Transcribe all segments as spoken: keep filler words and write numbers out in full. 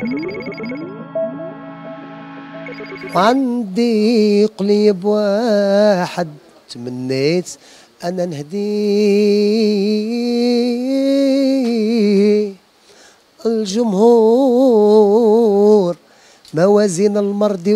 عندي قليب واحد تمنيت أنا نهديه الجمهور موازين المرضي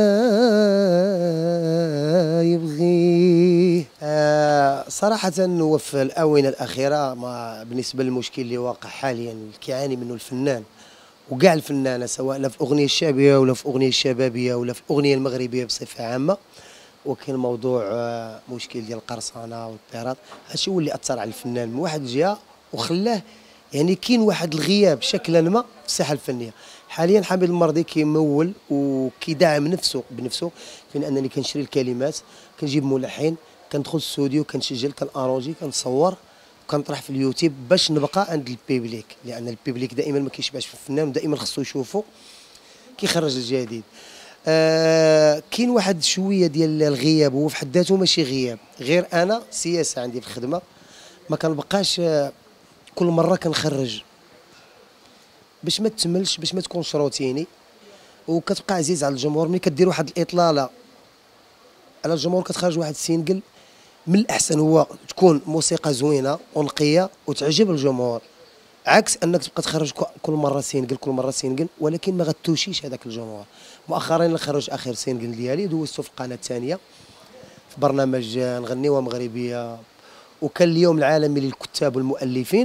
وكيبغيه. آه صراحة هو في الآونة الأخيرة ما بالنسبة للمشكل اللي واقع حاليا كيعاني منه الفنان وكاع الفنانة، سواء لا في الأغنية الشعبية ولا في الأغنية الشبابية ولا في الأغنية المغربية بصفة عامة، وكاين موضوع آه مشكل ديال القرصنة والاضطراب. هادشي هو اللي أثر على الفنان من واحد الجهة وخلاه يعني كاين واحد الغياب شكلا ما في الساحة الفنية. حاليا حميد المرضي كيمول وكيدعم نفسه بنفسه، فين انني كنشري الكلمات، كنجيب ملحن، كندخل الاستوديو، كنسجل، كناروجي، كنصور، وكنطرح في اليوتيوب باش نبقى عند البيبليك، لان البيبليك دائما ما كيشبعش في الفنان ودائما خصو يشوفو كيخرج الجديد. آه كاين واحد شويه ديال الغياب، هو في حد ذاته ماشي غياب، غير انا سياسه عندي في الخدمه ما كنبقاش آه كل مره كنخرج باش ما تملش، باش ما تكونش روتيني، وكتبقى عزيز على الجمهور. ملي كدير واحد الاطلاله على الجمهور كتخرج واحد السينجل، من الاحسن هو تكون موسيقى زوينه ونقيه وتعجب الجمهور، عكس انك تبقى تخرج كل مره سينجل كل مره سينجل ولكن ما غتوشيش هذاك الجمهور. مؤخرا نخرج اخر سينجل ديالي دوزته في القناه الثانيه في برنامج نغنيوها مغربيه، وكان اليوم العالمي للكتاب والمؤلفين،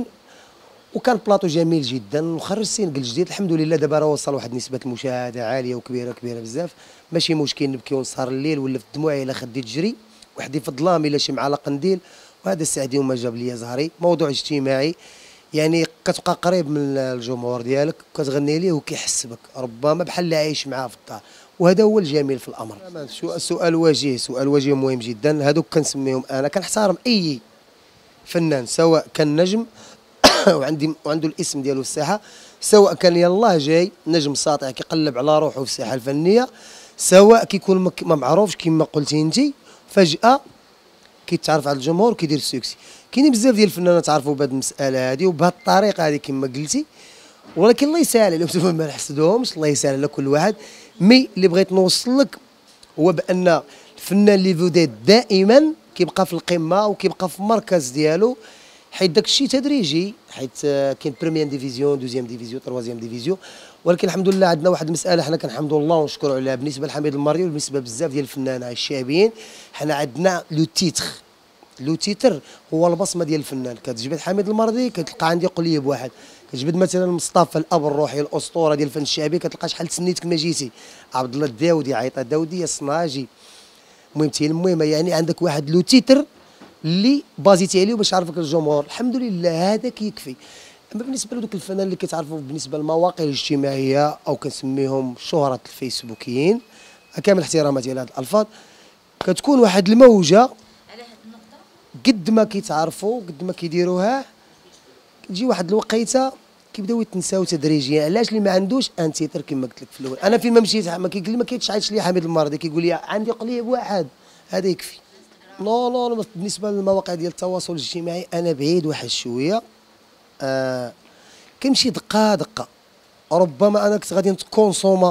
وكان بلاطو جميل جدا، وخرج سينجل جديد الحمد لله. دابا راه وصل واحد نسبه المشاهده عاليه وكبيره كبيره بزاف، ماشي مشكل نبكي ونسهر الليل ولا في الدموع الا خدي تجري، وحدي في الظلام الا شمعه على قنديل، وهذا السعدي وما جاب لي زهري. موضوع اجتماعي يعني كتبقى قريب من الجمهور ديالك وكتغني ليه وكيحس بك، ربما بحال اللي عايش معاه في الدار، وهذا هو الجميل في الامر. سؤال وجيه، سؤال وجيه مهم جدا. هذوك كنسميهم انا كنحترم اي فنان سواء كان نجم وعندي وعنده الاسم ديالو في الساحه، سواء كان يلاه جاي نجم ساطع كيقلب على روحه في الساحه الفنيه، سواء كيكون ما معروفش كما قلتي انت فجاه كيتعرف على الجمهور وكيدير السوكسي. كاينين بزاف ديال الفنانات عرفوا بهذه المساله هذه وبهذه الطريقه هذه كما قلتي، ولكن الله يسهل عليهم ما نحسدوهمش، الله يسهل على كل واحد. مي اللي بغيت نوصل لك هو بان الفنان اللي فوديت دائما كيبقى في القمه وكيبقى في المركز ديالو، حيت داك الشيء تدريجي، حيت كاين بريميير ديفيزيون دوزيام ديفيزيون تروازيام ديفيزيون. ولكن الحمد لله عندنا واحد المساله حنا كنحمدوا الله ونشكروا عليها بالنسبه لحميد المرضي وبالنسبه بزاف ديال الفنانين الشعبيين. حنا عندنا لو تيتر، لو تيتر هو البصمه ديال الفنان. كتجبد حميد المرضي كتلقى عندي قليب واحد، كتجبد مثلا مصطفى الاب الروحي الاسطوره ديال الفن الشعبي كتلقى شحال تسنيتك ما جيتي، عبد الله الداودي، عيطه الداوديه، الصناجي، المهم المهم يعني عندك واحد لو تيتر اللي بازيتي عليه باش يعرفك الجمهور. الحمد لله هذا كيكفي. اما بالنسبه لذوك الفنان اللي كيتعرفوا بالنسبه للمواقع الاجتماعيه او كنسميهم شهره الفيسبوكيين، كامل احتراماتي على هذه الالفاظ، كتكون واحد الموجه على هذه النقطه. قد ما كيتعرفوا قد ما كيديروها كتجي واحد الوقيته كيبداو يتنساو تدريجيا. علاش؟ اللي ما عندوش ان تيتر كما قلت لك في الاول. انا فين ما مشيت ما كيقول لي ما كيتشعلش لي حميد المرضي، كيقول لي عندي قليب واحد، هذا يكفي. لا لا لا بالنسبه للمواقع ديال التواصل الاجتماعي انا بعيد واحد شويه، آه كنمشي دقه دقه. ربما انا كنت غادي نتكونسوما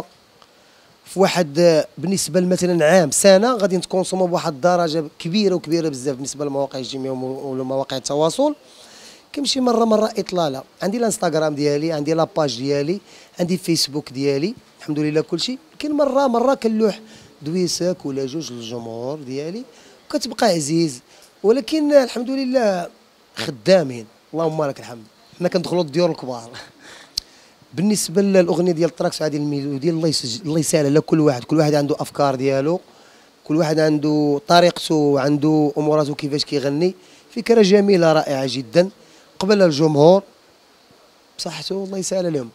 في واحد بالنسبه مثلا عام سنه غادي نتكونسوما بواحد الدرجه كبيره وكبيره بزاف بالنسبه للمواقع الاجتماعيه ولا مواقع التواصل. كنمشي مره مره اطلاله، عندي الانستغرام ديالي، عندي لاباج ديالي، عندي فيسبوك ديالي، الحمد لله كلشي. لكن مره مره كنلوح دويساك ولا جوج للجمهور ديالي وكتبقى عزيز، ولكن الحمد لله خدامين اللهم لك الحمد. حنا كندخلوا الديور الكبار. بالنسبه للاغنيه ديال التراكس هذه الميلودي الله يسجل الله يسهل على كل واحد، كل واحد عنده افكار ديالو، كل واحد عنده طريقته، عنده اموراته كيفاش كيغني. فكره جميله رائعه جدا، قبل الجمهور بصحته الله يسهل عليهم.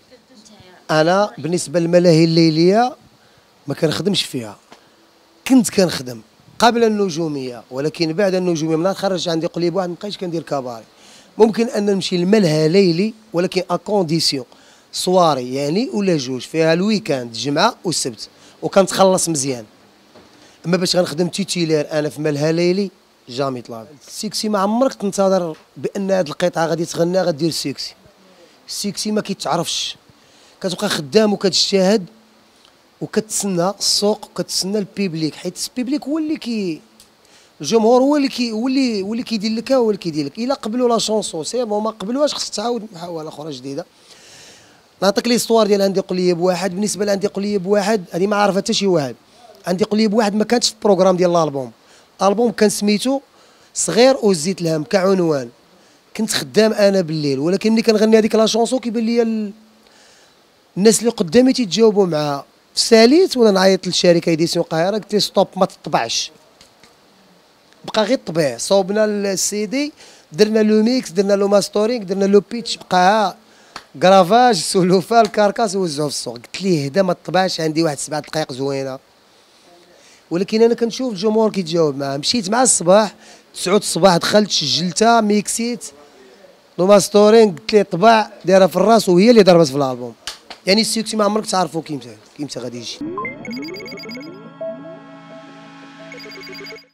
انا بالنسبه للملاهي الليليه ما كنخدمش فيها، كنت كنخدم قبل النجوميه، ولكن بعد النجوميه من خرج عندي قليب واحد مابقيتش كندير كباري. ممكن ان نمشي لملهى ليلي ولكن ا كونديسيون صواري يعني ولا جوج فيها الويكاند الجمعه والسبت وكنتخلص مزيان. اما باش غنخدم تيتيلير انا في ملهى ليلي جامي طلع. السيكسي ما عمرك تنتظر بان هذه القطعه غادي تغنى غدير السيكسي. السيكسي ما كيتعرفش، كتبقى خدام وكتجتهد وكتسنى السوق وكتسنى البيبليك، حيت البيبليك هو اللي كي الجمهور هو اللي كي هو اللي هو اللي كيدير لك هو اللي كيدير لك. الا قبلوا لا شونسون سي بون، ما قبلوهاش خصك تعاود محاوله اخرى جديده. نعطيك ليستوار ديال عندي قليب واحد. بالنسبه لعندي قليب واحد هذه ما عرفها حتى شي واحد. عندي قليب واحد ما كانتش في البروغرام ديال الالبوم. الالبوم كان سميتو صغير وزيت الهم كعنوان. كنت خدام انا بالليل، ولكن ملي كنغني هذيك لا شونسون كيبان لي ال... الناس اللي قدامي تيتجاوبوا معاها. ساليت وانا نعيط للشركه ايديسيون القاهره، قلت لي ستوب ما تطبعش، بقى غير الطبيع. صوبنا السيدي، درنا لو ميكس، درنا لو ماستورينغ، درنا لو بيتش، بقى كرافاج سولوفا الكاركاس وزعوه في السوق. قلت ليه هدا ما طبعش، عندي واحد سبع دقائق زوينه. ولكن انا كنشوف الجمهور كيتجاوب معاه. مشيت مع الصباح تسعة الصباح، دخلت سجلتها ميكسيت لو ماستورينغ، قلت ليه طبع دايره في الراس وهي اللي ضربت في الالبوم. يعني السيكسي ما عمرك تعرفوا كيمتى كيمتى غادي يجي.